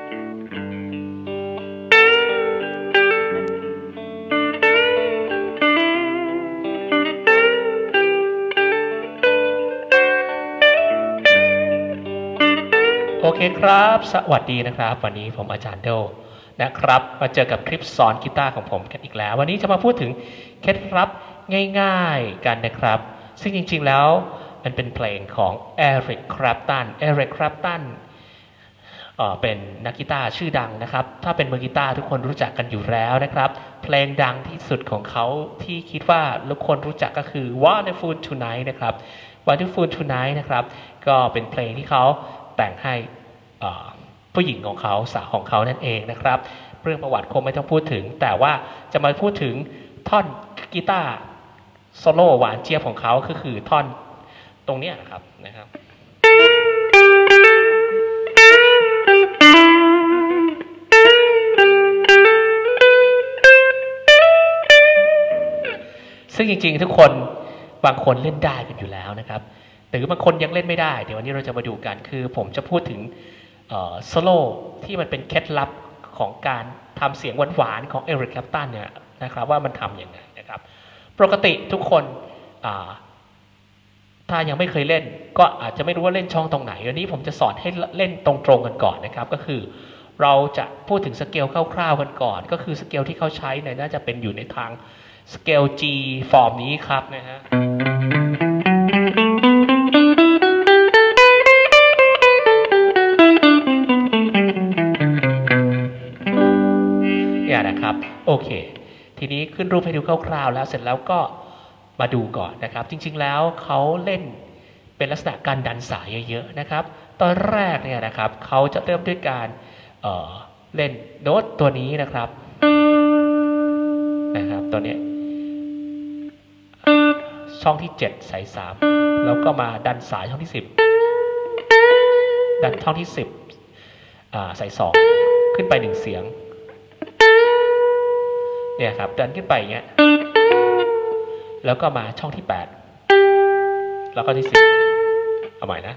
โอเคครับสวัสดีนะครับวันนี้ผมอาจารย์โดนะครับมาเจอกับคลิปสอนกีตาร์ของผมกันอีกแล้ววันนี้จะมาพูดถึงเคล็ดลับง่ายๆกันนะครับซึ่งจริงๆแล้วมันเป็นเพลงของเอริก คแคลปตันเป็นนักกีตาร์ชื่อดังนะครับถ้าเป็นมือกีตาร์ทุกคนรู้จักกันอยู่แล้วนะครับเพลงดังที่สุดของเขาที่คิดว่าทุกคนรู้จักก็คือ Wonderful Tonight นะครับ Wonderful Tonight นะครับก็เป็นเพลงที่เขาแต่งให้ผู้หญิงของเขาสาวของเขานั่นเองนะครับเรื่องประวัติคงไม่ต้องพูดถึงแต่ว่าจะมาพูดถึงท่อนกีตาร์โซโล่หวานเจี๊ยบของเขาคือท่อนตรงนี้นะครับซึ่งจริงๆทุกคนบางคนเล่นได้กันอยู่แล้วนะครับหรือบางคนยังเล่นไม่ได้เดี๋ยววันนี้เราจะมาดูกันคือผมจะพูดถึงโซโล่ที่มันเป็นเคล็ดลับของการทำเสียงหวานๆของเอริก แคลปตันเนี่ยนะครับว่ามันทำยังไงนะครับปกติทุกคนถ้ายังไม่เคยเล่นก็อาจจะไม่รู้ว่าเล่นช่องตรงไหนวันนี้ผมจะสอนให้เล่นตรงๆกันก่อนนะครับก็คือเราจะพูดถึงสเกลคร่าวๆกันก่อนก็คือสเกลที่เขาใช้เนี่ยน่าจะเป็นอยู่ในทางสเกล G ฟอร์มนี้ครับนะฮะเนี่ยนะครับโอเคทีนี้ขึ้นรูปให้ดูคร่าวๆแล้วเสร็จแล้วก็มาดูก่อนนะครับจริงๆแล้วเขาเล่นเป็นลักษณะการดันสายเยอะๆนะครับตอนแรกเนี่ยนะครับเขาจะเริ่มด้วยการเล่นโน้ตตัวนี้นะครับตัวนี้ช่องที่7ใส่3แล้วก็มาดันสายช่องที่10ดันช่องที่10ใส่2ขึ้นไป1เสียงเนี่ยครับดันขึ้นไปอย่างเงี้ยแล้วก็มาช่องที่8แล้วก็ที่10เอาใหม่นะ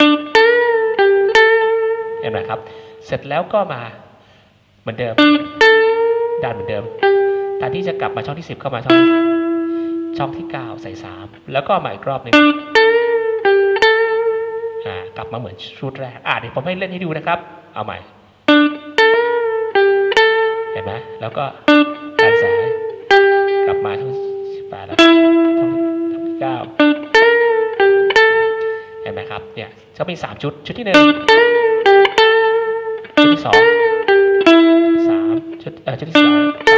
เห็นไหมครับเสร็จแล้วก็มาเหมือนเดิมดันเหมือนเดิมแต่ที่จะกลับมาช่องที่10เข้ามาช่องที่9ใส่3แล้วก็มาอีกรอบหนึ่งกลับมาเหมือนชุดแรกเดี๋ยวผมให้เล่นให้ดูนะครับเอาใหม่เห็นไหมแล้วก็ดันสายกลับมาช่อง18แล้วช่องที่9เห็นไหมครับเนี่ยจะมี3ชุดที่1ชุดที่2 3ชุดที่3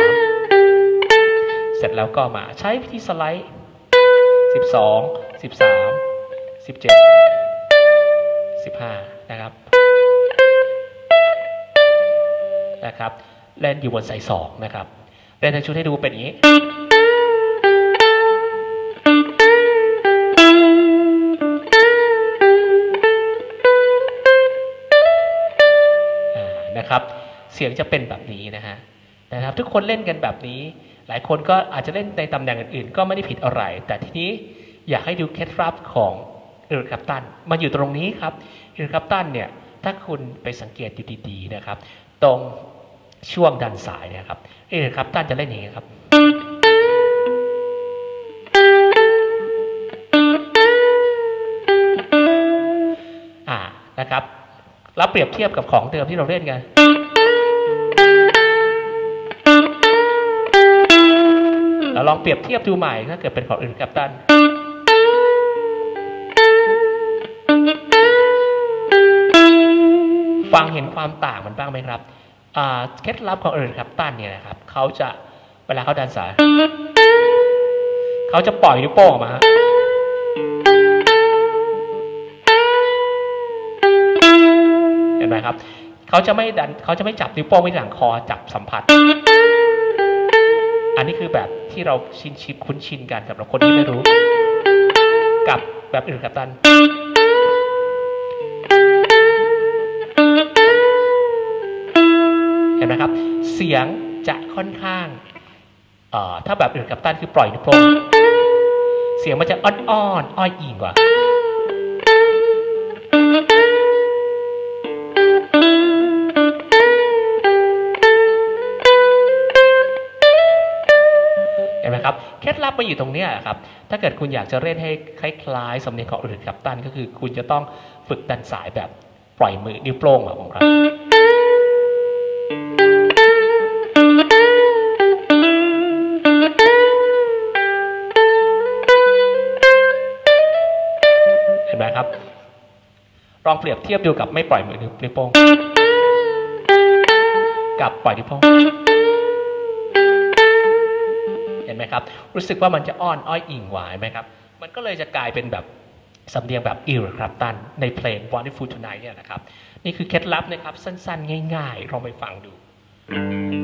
เสร็จแล้วก็มาใช้วิธีสไลด์12 13 17 15นะครับเล่นอยู่บนสาย2นะครับเล่นทั้งชุดให้ดูเป็นอย่างนี้นะครับเสียงจะเป็นแบบนี้นะครับทุกคนเล่นกันแบบนี้หลายคนก็อาจจะเล่นในตำแหน่งอื่นๆก็ไม่ได้ผิดอะไรแต่ทีนี้อยากให้ดูเคล็ดลับของเอริก แคลปตันมาอยู่ตรงนี้ครับเอริก แคลปตันเนี่ยถ้าคุณไปสังเกตดีๆนะครับตรงช่วงดันสายเนี่ยครับเอริก แคลปตันจะเล่นอย่างนี้ครับนะครับแล้วเปรียบเทียบกับของเดิมที่เราเล่นกันเราลองเปรียบเทียบดูใหม่ถ้าเกิดเป็นของเอริก แคลปตันฟังเห็นความต่างมันบ้างไหมครับเคล็ดลับของเอริก แคลปตันเนี่ยนะครับเขาจะเวลาเขาดันสายเขาจะปล่อยนิ้วโป้งออกมาเห็นไหมครับเขาจะไม่จับนิ้วโป้งไว้หลังคอจับสัมผัสอันนี้คือแบบที่เราคุ้นชินกันสำหรับคนที่ไม่รู้กับแบบอื่นครับท่านเห็นไหมครับเสียงจะค่อนข้างถ้าแบบอื่นครับท่านคือปล่อยนิ้วโป้งเสียงมันจะอ้อนๆอ้อยอิงกว่าครับเคล็ดลับมาอยู่ตรงเนี้ยครับถ้าเกิดคุณอยากจะเล่นให้คล้ายๆสำเนียงของเอริกแคลปตันก็คือคุณจะต้องฝึกดันสายแบบปล่อยมือนิ้วโป้งของเราเห็นไหมครับลองเปรียบเทียบดูกับไม่ปล่อยมือนิ้วโป้งกับปล่อยนิ้วโป้งเห็นไหมครับรู้สึกว่ามันจะอ้อนอ้อยอิงหวายไหมครับมันก็เลยจะกลายเป็นแบบสำเนียงแบบอีริกแคลปตันในเพลง Wonderful Tonight เนี่ยนะครับนี่คือเคล็ดลับนะครับสั้นๆง่ายๆลองไปฟังดู